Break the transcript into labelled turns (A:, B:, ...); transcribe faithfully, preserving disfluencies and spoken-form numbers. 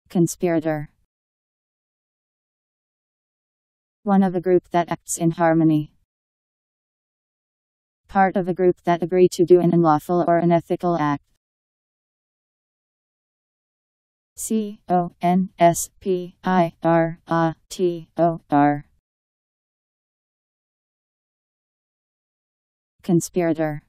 A: Conspirator. One of a group that acts in harmony. Part of a group that agree to do an unlawful or unethical act. C O N S P I R A T O R. Conspirator.